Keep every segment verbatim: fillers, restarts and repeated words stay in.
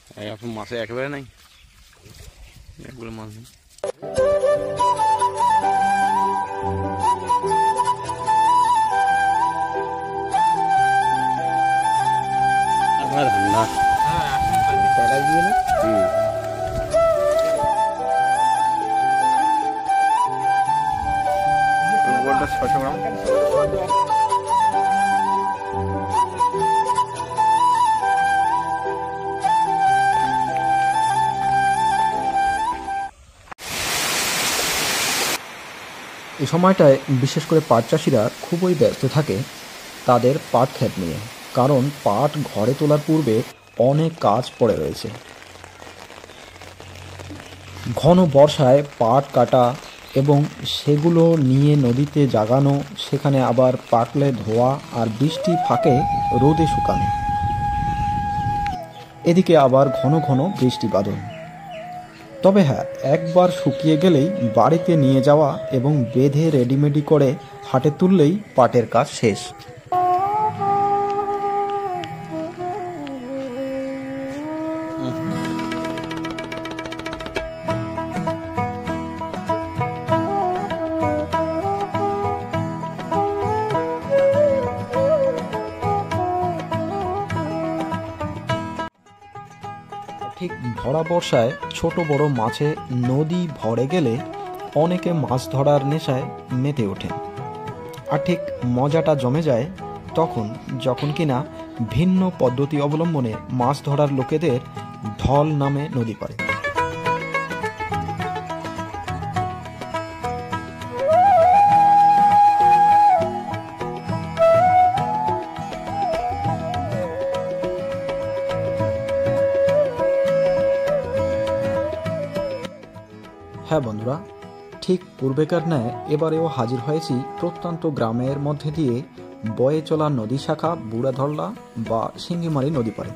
এখন মাছে একেবারে নাই, একগুলো মাছ নেই। আমার ধান্না পাড়া গিয়ে না ছশো গ্রাম। এই সময়টায় বিশেষ করে পাট চাষিরা খুবই ব্যস্ত থাকে তাদের পাট ক্ষেত নিয়ে, কারণ পাট ঘরে তোলার পূর্বে অনেক কাজ পড়ে রয়েছে। ঘন বর্ষায় পাট কাটা এবং সেগুলো নিয়ে নদীতে জাগানো, সেখানে আবার পাকলে ধোয়া, আর বৃষ্টি ফাঁকে রোদে শুকানো, এদিকে আবার ঘন ঘন বৃষ্টি বাদল। তবে হ্যাঁ, একবার শুকিয়ে গেলেই বাড়িতে নিয়ে যাওয়া এবং বেঁধে রেডিমেডি করে হাটে তুললেই পাটের কাজ শেষ। ঠিক ভরা বর্ষায় ছোট বড় মাছে নদী ভরে গেলে অনেকে মাছ ধরার নেশায় মেতে ওঠেন। আর ঠিক মজাটা জমে যায় তখন, যখন কিনা ভিন্ন পদ্ধতি অবলম্বনে মাছ ধরার লোকেদের ঢল নামে নদী পারে। হ্যাঁ বন্ধুরা, ঠিক পূর্বেকার ন্যায় এবারেও হাজির হয়েছি প্রত্যন্ত গ্রামের মধ্যে দিয়ে বয়ে চলা নদী শাখা বুড়াধরলা বা সিঙ্গিমারি নদী পারে।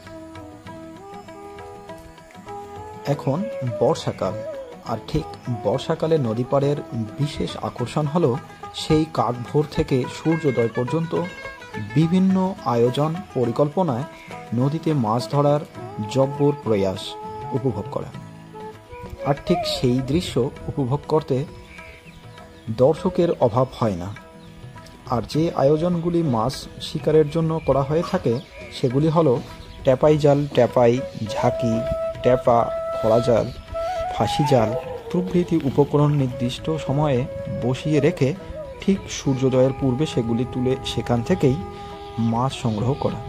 এখন বর্ষাকাল, আর ঠিক বর্ষাকালে নদী পাড়ের বিশেষ আকর্ষণ হলো সেই কাকভোর থেকে সূর্যোদয় পর্যন্ত বিভিন্ন আয়োজন পরিকল্পনায় নদীতে মাছ ধরার জব্বর প্রয়াস উপভোগ করা। আর ঠিক সেই দৃশ্য উপভোগ করতে দর্শকের অভাব হয় না। আর যে আয়োজনগুলি মাছ শিকারের জন্য করা হয়ে থাকে সেগুলি হলো ট্যাপাই জাল, ট্যাপাই, ঝাঁকি, ট্যাপা, খড়া জাল, ফাঁসি জাল প্রভৃতি উপকরণ নির্দিষ্ট সময়ে বসিয়ে রেখে ঠিক সূর্যোদয়ের পূর্বে সেগুলি তুলে সেখান থেকেই মাছ সংগ্রহ করা।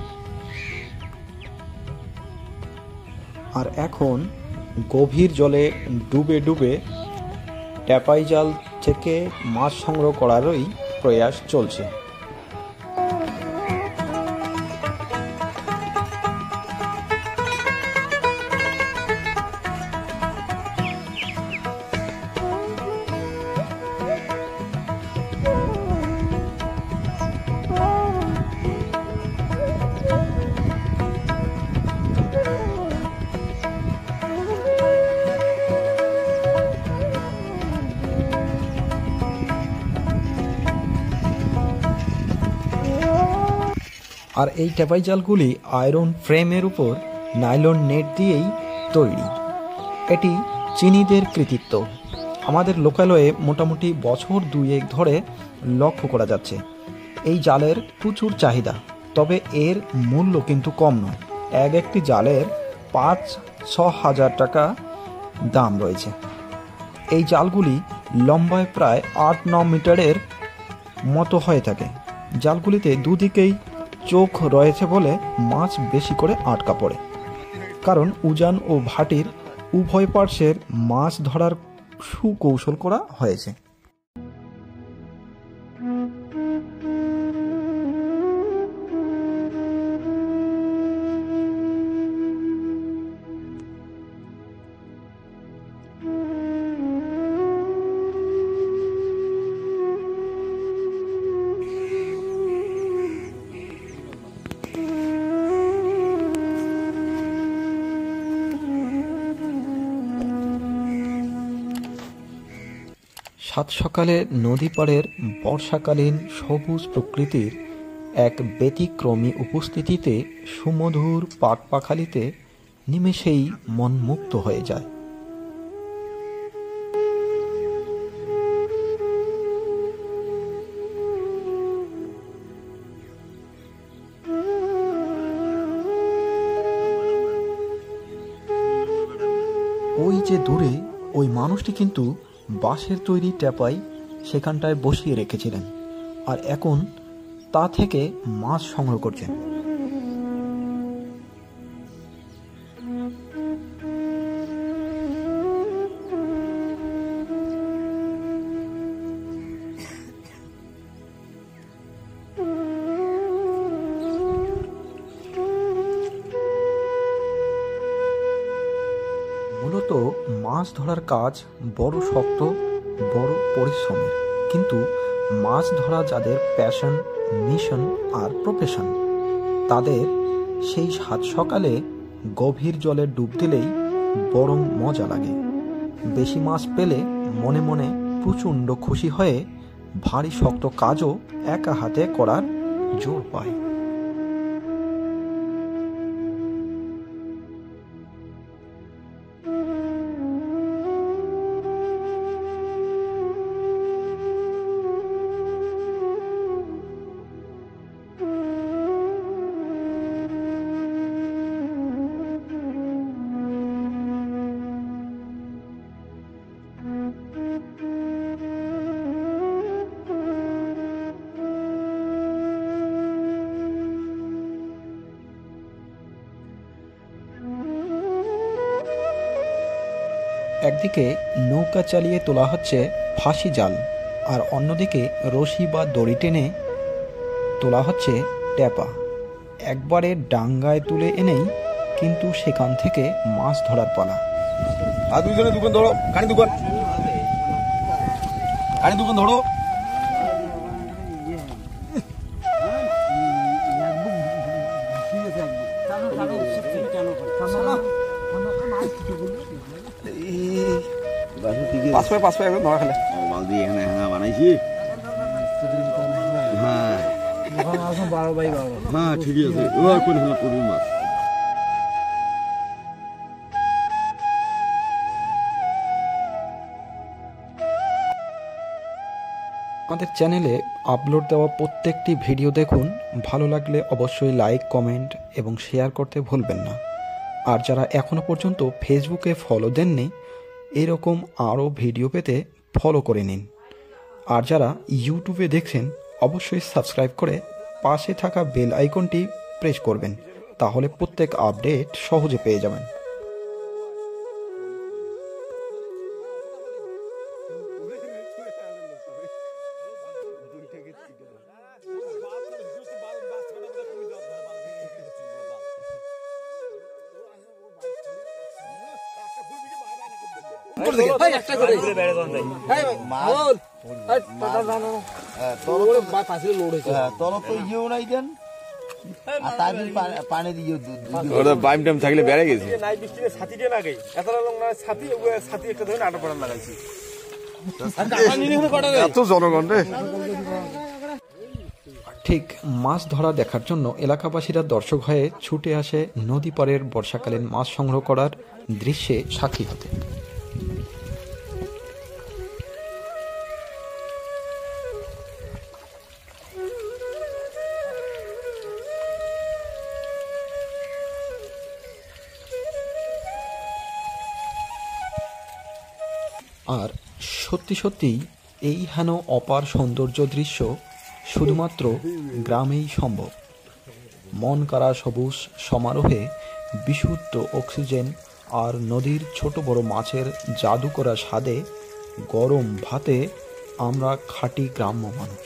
আর এখন গভীর জলে ডুবে ডুবে ট্যাপাই জাল থেকে মাছ সংগ্রহ করারই প্রয়াস চলছে। আর এই ট্যাপাই জালগুলি আয়রন ফ্রেমের উপর নাইলন নেট দিয়েই তৈরি। এটি চীনীদের কৃতিত্ব। আমাদের লোকালয়ে মোটামুটি বছর দুয়েক ধরে লক্ষ্য করা যাচ্ছে এই জালের প্রচুর চাহিদা। তবে এর মূল্য কিন্তু কম নয়, এক একটি জালের পাঁচ ছ হাজার টাকা দাম রয়েছে। এই জালগুলি লম্বায় প্রায় আট ন মিটারের মতো হয়ে থাকে। জালগুলিতে দুদিকেই চোখ রয়েছে বলে মাছ বেশি করে আটকা পড়ে, কারণ উজান ও ভাটির উভয় পার্শ্বের মাছ ধরার সুকৌশল করা হয়েছে। সাত সকালে নদী পাড়ের বর্ষাকালীন সবুজ প্রকৃতির এক ব্যতিক্রমী উপস্থিতিতে সুমধুর পাটপাখালিতে নিমেষেই মন মুক্ত হয়ে যায়। ওই যে দূরে ওই মানুষটি কিন্তু বাঁশের তৈরি ট্যাপাই সেখানটায় বসিয়ে রেখেছিলেন, আর এখন তা থেকে মাছ সংগ্রহ করছেন। মূলত মাছ ধরার কাজ বড় শক্ত, বড় পরিশ্রমের, কিন্তু মাছ ধরা যাদের প্যাশন, মিশন আর প্রফেশন, তাদের সেই সাত সকালে গভীর জলে ডুব দিলেই বরং মজা লাগে। বেশি মাছ পেলে মনে মনে প্রচণ্ড খুশি হয়ে ভারী শক্ত কাজও একা হাতে করার জোর পায়। একদিকে নৌকা চালিয়ে তোলা হচ্ছে ফাঁসি জাল, আর অন্যদিকে রশি বা দড়ি টেনে তোলা হচ্ছে ট্যাপা। একবারে ডাঙ্গায় তুলে এনেই কিন্তু সেখান থেকে মাছ ধরার পালা। আর দুজনে দোকান ধরো, কানি দোকান কানি দোকান ধরো। বানাইছি হ্যাঁ বারো বাই বারো হ্যাঁ ঠিকই আছে। মাছ আমাদের চ্যানেলে আপলোড দেওয়া প্রত্যেকটি ভিডিও দেখুন। ভালো লাগলে অবশ্যই লাইক, কমেন্ট এবং শেয়ার করতে ভুলবেন না। আর যারা এখনও পর্যন্ত ফেসবুকে ফলো দেননি, এরকম আরও ভিডিও পেতে ফলো করে নিন। আর যারা ইউটিউবে দেখছেন অবশ্যই সাবস্ক্রাইব করে পাশে থাকা বেল আইকনটি প্রেস করবেন, তাহলে প্রত্যেক আপডেট সহজে পেয়ে যাবেন। থাকলে বেড়ে গেছে। ঠিক মাছ ধরা দেখার জন্য এলাকাবাসীরা দর্শক হয়ে ছুটে আসে নদী পাড়ের বর্ষাকালীন মাছ সংগ্রহ করার দৃশ্যে সাক্ষী হতে। আর সত্যি সত্যিই এই হেন অপার সৌন্দর্য দৃশ্য শুধুমাত্র গ্রামেই সম্ভব। মন কাড়া সবুজ সমারোহে বিশুদ্ধ অক্সিজেন আর নদীর ছোট বড় মাছের জাদু করা স্বাদে গরম ভাতে আমরা খাঁটি গ্রাম্য মানুষ।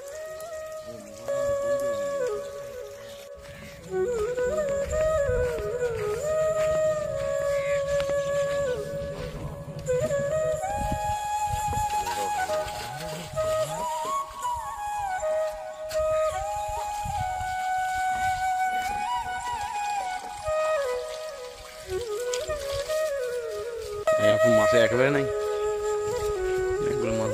এখন মাছে একেবারে নাই, এগুলো মাছ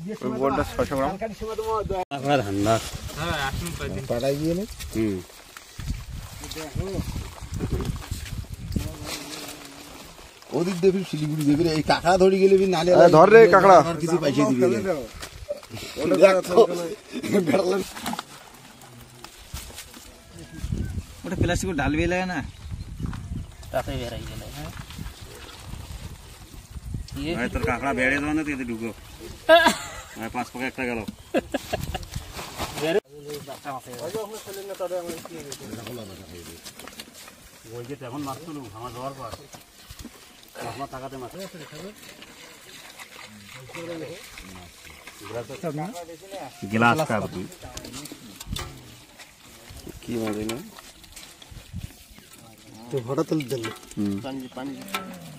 ওই বড়টা ছয়শো গ্রাম। ঠান্ডা পাড়ায় গিয়ে নে হুম ওদিক দেবি শিলিগুড়ি দেবি এই কাঁকড়া ধরে গেলে বি নালে ধর রে কাঁকড়া। আর কিছু পাইছে দিবি ওটা প্লাস্টিক ডাল বেয়ে লাগে না তাতে বেরাই গেলে হ্যাঁ ভাই তোর কাঁকড়া বেড়ে দেওয়া না তুই এতে ঢুকো ভাই পাঁচ পাকা একটা গেল ওই যে এখন মাছ তুলুক আমার যাওয়ার পর আমার টাকাতে মাছ গ্লাস খাবো তুই কি মাছ এগুলো? তো হঠাৎ দিল হুম পানি পানি